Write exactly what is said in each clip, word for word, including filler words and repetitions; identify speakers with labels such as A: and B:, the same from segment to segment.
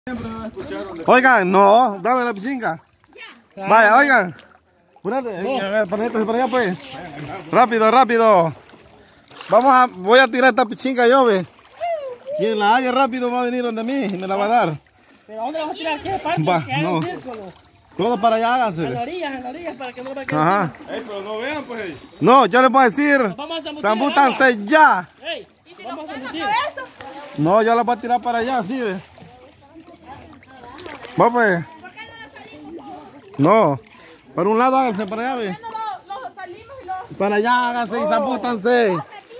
A: Oigan, no, dame la pichinga. Vaya, oigan. Espérate, ponete para allá pues. Rápido, rápido. Vamos a, voy a tirar esta pichinga yo, ve. Quien la haya rápido va a venir donde mí y me la va a dar.
B: ¿Pero dónde vas a tirar? ¿Qué parte?
A: Va,
B: Que haga
A: no.
B: un círculo.
A: Todo para allá, háganse.
B: A la orilla, a la orilla, para que no me quede.
A: Ajá.
C: Ey, pero no vean pues.
A: No, yo les voy a decir.
B: Vamos a zambutir
A: Zambútanse ya.
B: Ey,
D: ¿Y si
B: vamos
D: nos
B: a
D: ponen
B: zambutir.
D: la cabeza?
A: No, yo la voy a tirar para allá, sí, ve. Va pues. No, para un lado háganse para allá, ve.
D: No, los salimos y los...
A: Para allá háganse y zambútanse.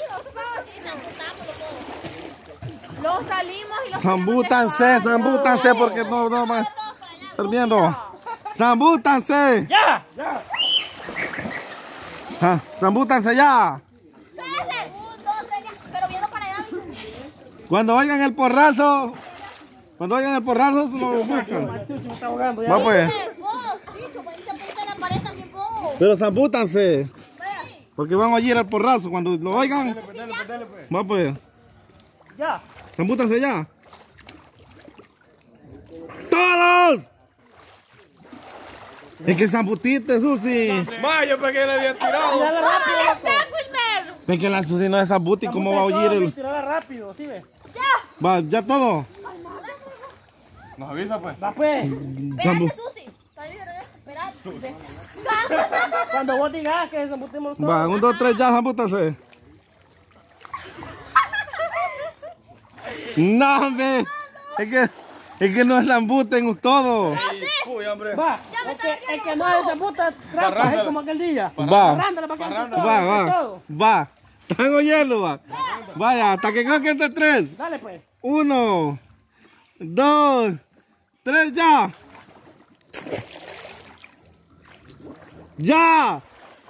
D: Los salimos y los...
A: Zambútanse, zambútanse porque no, no van a estar viendo. Zambútanse.
B: ¡Ya! ¡Ya!
A: Ah, zambútanse ya.
D: Espérate. Un, dos, tres, ya. Pero viendo para allá.
A: Cuando oigan el porrazo, cuando oigan el porrazo, se lo buscan.
B: Chucho me está ahogando ya.
A: Va pues.
D: Vos, bicho, pues te apunta la pared también vos.
A: Pero zambútanse. Porque van a oír el porrazo. Cuando lo oigan, va pues.
B: Ya.
A: Zambútanse ya. ¡Todos! Es que zambutiste, Susi.
C: Vaya, para que le había tirado.
B: Tirala rápido, loco.
A: Es que la Susi no es zambuti, ¿cómo va a oír el...?
B: Tirala rápido, ¿sí ves?
A: Va, ya todo.
C: Nos avisa pues.
B: Va pues.
A: Zambu-
D: Espérate, Susi. Espérate.
B: Cuando vos digas que zambutemos todos.
A: Va, un, dos, tres, ya, zambútanse. No, hombre. Es que, es que no zambuten todo.
C: Uy, hombre.
B: Va, el que, el que no es zambuta, trampa, es como aquel día.
A: Va,
B: Parrándala para que entre todo,
A: va,
B: entre
A: va,
B: todo.
A: va. ¿Están oyendo, va? Vaya, hasta que coque entre tres.
B: Dale pues.
A: Uno, dos, tres, ya. ¡Ya!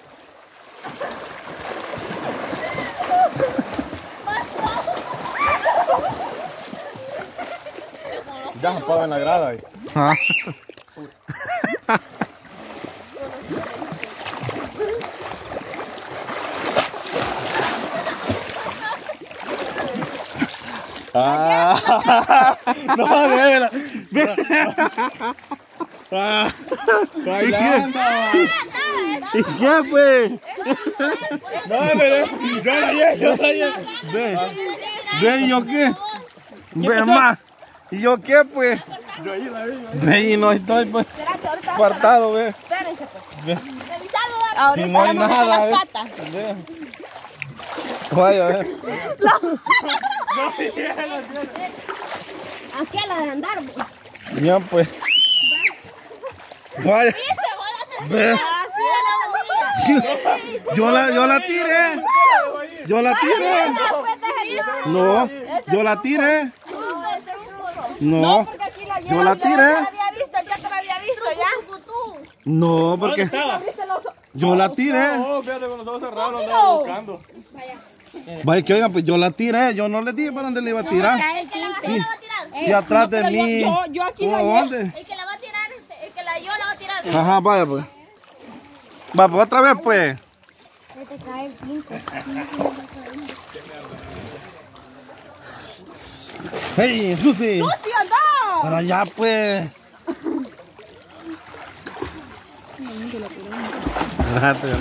C: Ya se paga en la grada ahí.
A: Ah. Ah, no, de veras. Ah,
C: Bailando.
A: ¿y qué fue?
C: No, pero yo la llevo, yo la llevo.
A: Ve, ve, ¿y yo qué? Ve más. ¿Y yo qué, pues?
C: Yo ahí la vi.
A: Ve, y no estoy, pues,
D: Espérate, ahorita.
A: apartado, ve.
D: Espérense, pues.
A: Ve,
D: Revisalo, dale.
A: si no hay
D: vamos a meter
A: nada,
D: las
A: ve.
D: patas.
A: Ve. Vaya, ve.
D: Aquí a la de andar, vos.
A: Ya, pues. Vaya. Ve.
D: Así a la orilla.
A: Yo la, yo la tiré. Yo la tiré. No, yo la tiré. No, yo la tiré.
D: había visto, ya te la había visto, ya.
A: No, porque yo la tiré.
C: No, fíjate, con los ojos cerrados lo andaba buscando.
A: Vaya, que oigan, pues yo la tiré. Yo no le dije para dónde le iba a tirar.
D: El que la va a tirar.
A: Y atrás de mí.
D: Yo, yo aquí
A: ¿Cómo,
D: la
A: dónde?
D: El que la va a tirar, este, el que la yo la va a tirar.
A: Ajá, vaya, pues. Va, pues otra vez, pues.
D: Se te cae el pinto.
A: Hey, Susi.
D: ¡Sí, anda!
A: Para allá, pues. Déjate.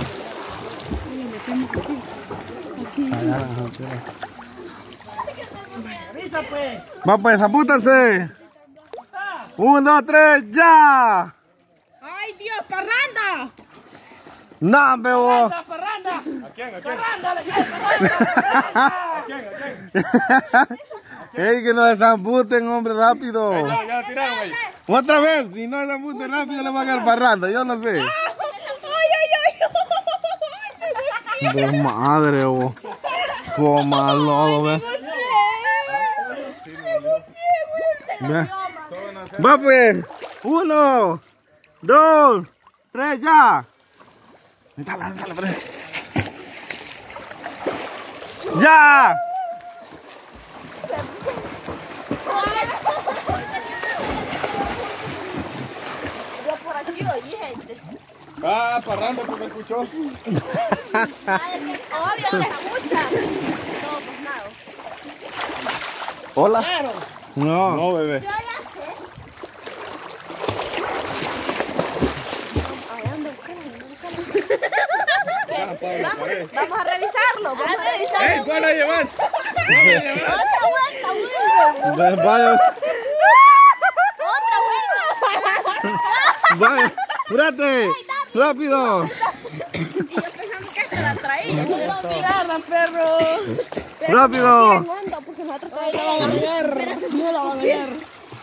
B: Avisa pues.
A: Va, pues, apúntense. Uno, dos, tres, ya.
D: ¡Ay, Dios, parranda!
A: No, me vos.
B: Parranda, parranda.
C: ¿A quién? ¿A quién?
B: Parranda, le cae, parranda.
C: ¿A quién? ¿A quién?
A: Ey, que no desambuten, hombre, rápido.
C: Ya, ya la tiraron ahí.
A: Otra vez, si no desambuten rápido, le va a caer parranda, yo no sé.
D: ¡Ay, ay, ay!
A: De madre, vos. Coma lodo, ve. Ve. Va, pues. Uno, dos, tres, ya. Dale, dale, dale. ¡Ya!
D: Yo por aquí oí gente.
C: Ah, parranda porque me escuchó.
D: Ay, es que obvio se escucha. No, pues nada.
A: Hola.
B: Claro.
A: No.
C: No, bebé.
D: Yo ya sé. Vamos, vamos a revisarlo. Vamos a revisarlo.
C: ¡Ey, ponlo a llevar!
D: Otra vuelta, Wilson.
A: Vaya,
D: Otra vuelta.
A: vaya, apúrate, rápido.
D: Y yo pensando que esta la traía.
B: No lo agarran, perro.
A: Rápido.
D: Hondo, porque nosotros
B: Ay, la van a ver. No la van a ver.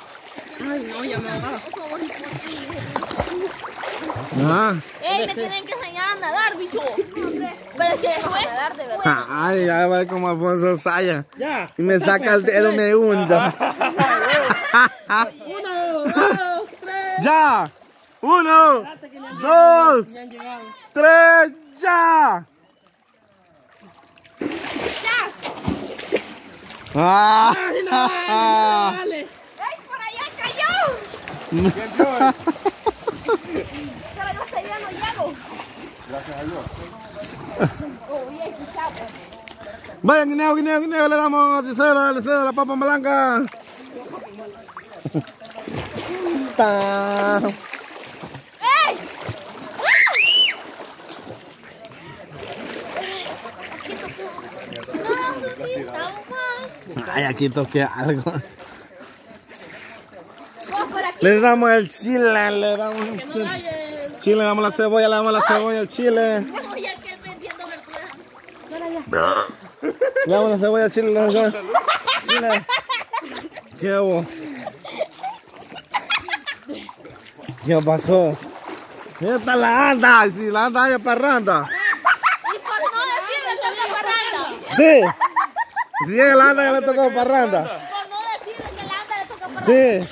A: Ah.
D: Ey, me tienen que enseñar a nadar, bicho. Pero si no voy a nadar, de verdad.
A: Ay, ya va como Alfonso Saya.
B: Ya.
A: Y me saca el dedo, me hundo.
B: Uno, dos, tres.
A: Ya. Uno, dos,
B: Ya han llegado.
A: tres, ya. Ah.
B: Ay, no, dale.
D: ¡Ey, por allá cayó! Pero yo estoy lleno hielo. Gracias a Dios. Oh, bien, quizá.
A: Vaya, guineo, guineo, guineo, le damos, le cedo, le cedo la papa malanga. Ta.
D: ¡Ey!
A: Ay, aquí toqué algo.
D: Vamos por aquí.
A: Le damos el chile, le damos el chile, le damos la cebolla, le damos la cebolla, el chile.
D: No, ya que vendiendo verduras.
A: Le damos la cebolla, el chile, le damos la chile. ¿Qué hubo? ¿Qué pasó? Mira, está la anda, si la anda allá parranda.
D: Y por no decirle toca parranda.
A: Sí. Si llega la anda, ya le tocó parranda.
D: Por no decirle que la anda le toca parranda.
A: Sí.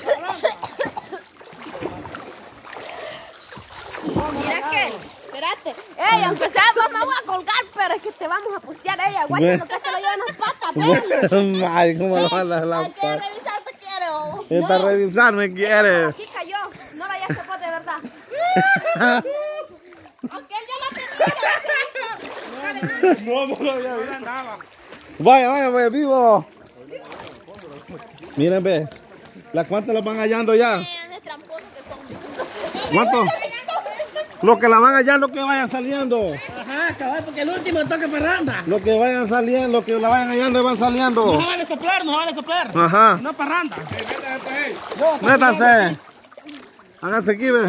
D: Mira que, espérate. Ey, aunque sea, vos me voy a colgar, pero es que te vamos a pustear, ella. Aguanta, lo que te lo llevan las patas, ven.
A: Ay, cómo lo van a la
D: Hay que
A: pata.
D: revisar si quiere o...
A: Esta revisar me quiere.
D: Aquí cayó. No vayas a vos de verdad. Aunque él ya la tenía.
C: No, no lo había visto.
A: Vaya, vaya, vaya, vivo. Miren, ve. ¿Las cuántas las van hallando ya?
D: Vean, tramposos que son.
A: ¿Cuántos? Los que la van hallando que vayan saliendo.
B: Ajá, cabal, porque el último toque parranda.
A: Los que vayan saliendo, los que la vayan hallando van saliendo.
B: No vale soplar, no vale soplar.
A: Ajá.
B: No parranda.
A: Métanse. Háganse aquí, ve.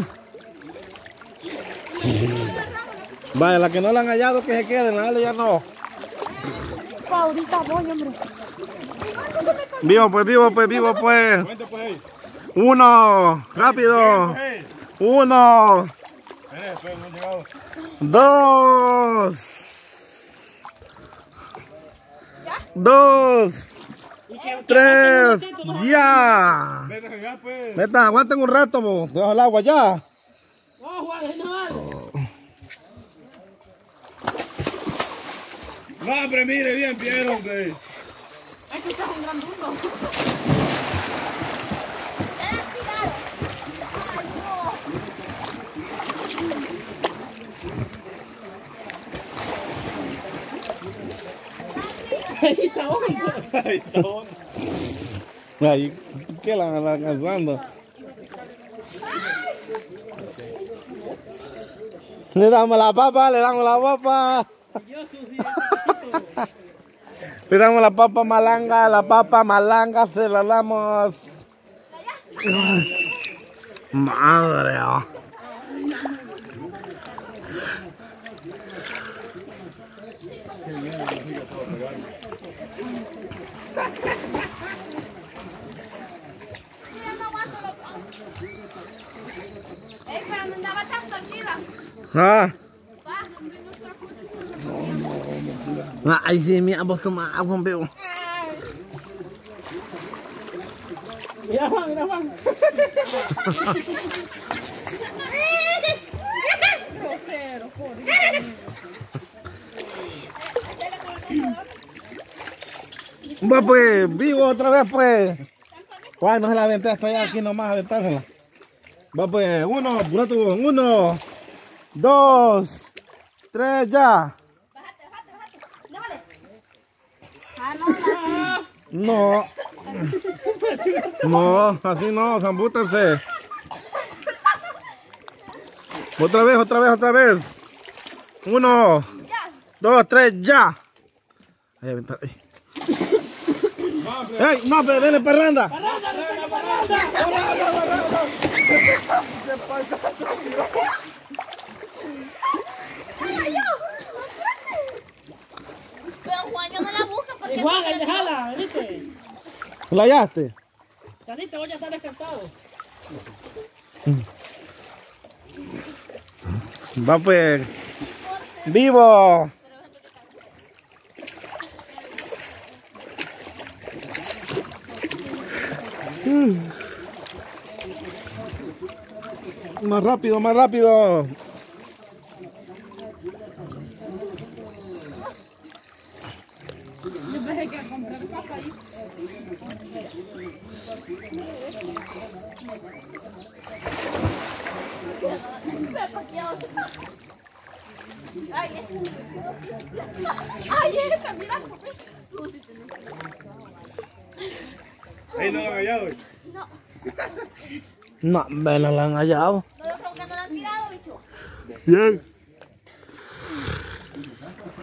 A: Vaya, las que no la han hallado que se queden, la ya no.
D: Ahorita voy, hombre.
A: Vivo pues, vivo pues, vivo pues.
C: Cuente pues ahí.
A: Uno, rápido.
C: Hey.
A: Uno,
C: Espera, espera, no han llegado.
A: dos. Dos. Tres. Ya.
C: Vete allá, pues.
A: Neta, aguanten un rato, bo. Debajo del agua ya.
B: No, Juan, ahí no vale.
C: No, hombre, mire bien, bien, hombre.
B: Es que estás un gran mundo.
D: ¡Eh, tirar! ¡Ay, no!
B: Ahí está hondo.
C: Ahí está bueno.
A: Ahí, ¿qué la van alcanzando? Le damos la papa, le damos la papa.
B: Yo, Susi,
A: Le damos la papa malanga, la papa malanga se la damos. Madre. Oh.
D: ¡Ey, pero me andaba tan tranquila!
A: Ah.
D: Va.
A: Ay, sí, mira, vos toma agua, veo.
B: mira, Juan, mira, Juan. Grosero, joder.
A: Va pues, vivo otra vez pues. Guay, no se la aventé hasta allá, aquí nomás aventársela. Va pues, uno, apurate vos. Uno, dos, tres, ya.
D: Bájate, bájate, bájate. No vale. Ah, no, no.
A: No. No, así no, zambútense. Otra vez, otra vez, otra vez. Uno,
D: Ya.
A: dos, tres, ya. Ahí, ahí, ahí. ¡Ey! No, pero denle parranda.
B: ¡Parranda, parranda, parranda!
D: Pero Juan ya no la busca porque...
B: Y Juan, ahí déjala, ¿viste?
A: ¿La hallaste?
B: Saliste, voy a estar descartado.
A: Va pues. ¡Vivo! Más rápido, más rápido.
D: Ay, ay, esta, mira.
C: Ahí no lo han hallado.
A: No, no la han hallado.
D: No, yo creo que no la han tirado, bicho.
A: Bien.